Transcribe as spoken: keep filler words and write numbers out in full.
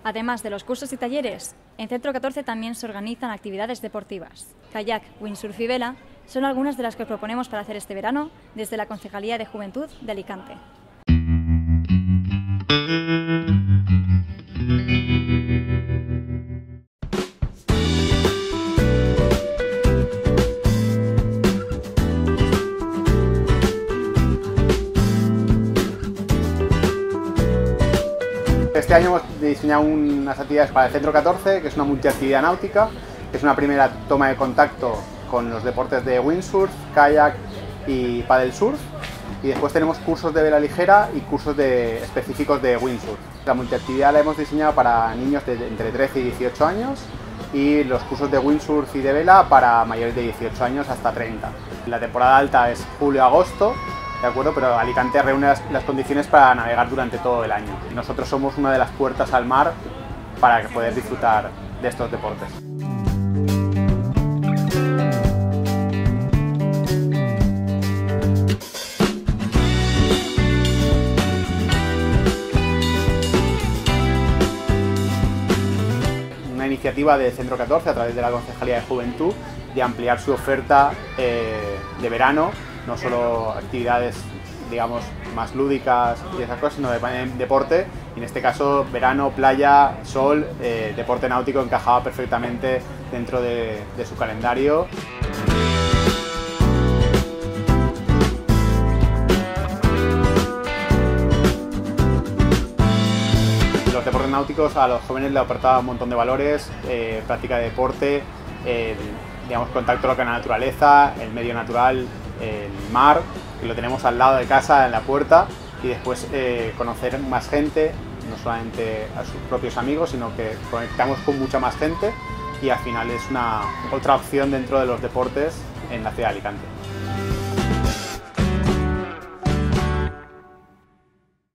Además de los cursos y talleres, en Centro catorce también se organizan actividades deportivas. Kayak, windsurf y vela son algunas de las que proponemos para hacer este verano desde la Concejalía de Juventud de Alicante. Este año hemos diseñado unas actividades para el Centro catorce, que es una multiactividad náutica, que es una primera toma de contacto con los deportes de windsurf, kayak y paddle surf, y después tenemos cursos de vela ligera y cursos de, específicos de windsurf. La multiactividad la hemos diseñado para niños de entre trece y dieciocho años y los cursos de windsurf y de vela para mayores de dieciocho años hasta treinta. La temporada alta es julio-agosto, ¿de acuerdo? Pero Alicante reúne las, las condiciones para navegar durante todo el año. Y nosotros somos una de las puertas al mar para poder disfrutar de estos deportes. Una iniciativa del Centro catorce a través de la Concejalía de Juventud de ampliar su oferta eh, de verano, no solo actividades, digamos, más lúdicas y esas cosas, sino de deporte, y en este caso verano, playa, sol, eh, deporte náutico encajaba perfectamente dentro de, de su calendario. Los deportes náuticos a los jóvenes les aportaban un montón de valores, eh, práctica de deporte, eh, digamos, contacto con la naturaleza, el medio natural, el mar, que lo tenemos al lado de casa, en la puerta, y después eh, conocer más gente, no solamente a sus propios amigos, sino que conectamos con mucha más gente y al final es una otra opción dentro de los deportes en la ciudad de Alicante.